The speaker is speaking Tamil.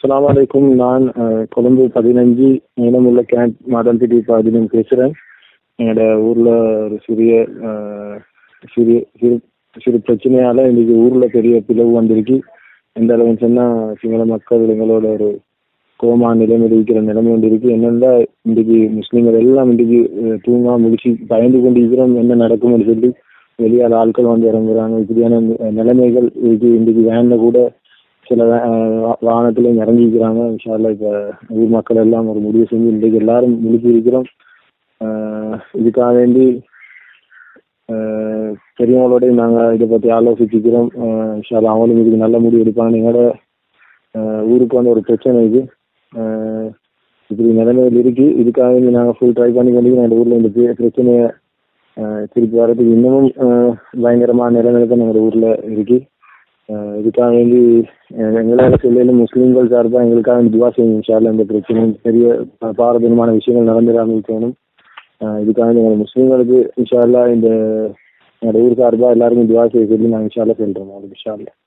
அஸ்ஸலாமு அலைக்கும். நான் கொழும்பு 15 நீளமுள்ள கேம்ப் மாதம்பிட்டி பாதிலும் பேசுகிறேன். என்னோட ஊரில் ஒரு சிறிய சிறிய சிறு சிறு பிரச்சனையால் இன்றைக்கி ஊரில் பெரிய பிளவு வந்திருக்கு. எந்த அளவுன்னு சொன்னால், சிங்கள மக்கள் எங்களோட ஒரு கோமா நிலைமையில் இருக்கிற நிலைமை வந்திருக்கு. என்னென்னா, இன்றைக்கி முஸ்லீம்கள் எல்லாம் இன்றைக்கி தூங்கா முடிச்சு பயந்து கொண்டு இருக்கிறோம், என்ன நடக்கும்னு சொல்லி வெளியால் ஆட்கள் வந்து இறங்குறாங்க. இப்படியான நிலைமைகள் இன்றைக்கி வேனில் கூட சில வாகனத்திலையும் இறங்கிக்கிறாங்க. இன்ஷா அல்லாஹ் இப்போ ஊர் மக்கள் எல்லாம் ஒரு முடிவு செஞ்சு இன்றைக்கு எல்லாரும் முழுக்கி இருக்கிறோம். இதுக்காக வேண்டி பெரியவங்களோடய நாங்கள் இதை பற்றி ஆலோசிச்சுக்கிறோம். இன்ஷா அல்லாஹ் அவங்களும் இதுக்கு நல்ல முடிவு எடுப்பாங்க. எங்களோட ஊருக்கு வந்து ஒரு பிரச்சனை இது இப்படி நிலைமையில் இருக்குது. இதுக்காக வேண்டி நாங்கள் ஃபுல் ட்ரை பண்ணி கொண்டு எங்கள் ஊரில் இந்த பிரச்சனையை திருப்பி வர்றதுக்கு இன்னமும் பயங்கரமான நிலைமையில தான் எங்கள் ஊரில் இருக்குது. இதுக்காக வேண்டி எங்களால் சொல்லையில முஸ்லீம்கள் சார்பாக எங்களுக்காக துவா செய்யணும். இன்ஷா அல்லாஹ் இந்த பிரச்சனையும் பெரிய பாரதூரமான விஷயங்கள் நடந்துடாமல் இருக்கணும். இதுக்காக வேண்டி எங்கள் முஸ்லீம்களுக்கு இன்ஷா அல்லாஹ் இந்த எங்களோட ஊர் சார்பாக எல்லாருக்கும் துவா செய்ய சொல்லி நாங்கள் இன்ஷா அல்லாஹ் சொல்கிறோம். இன்ஷா அல்லாஹ்.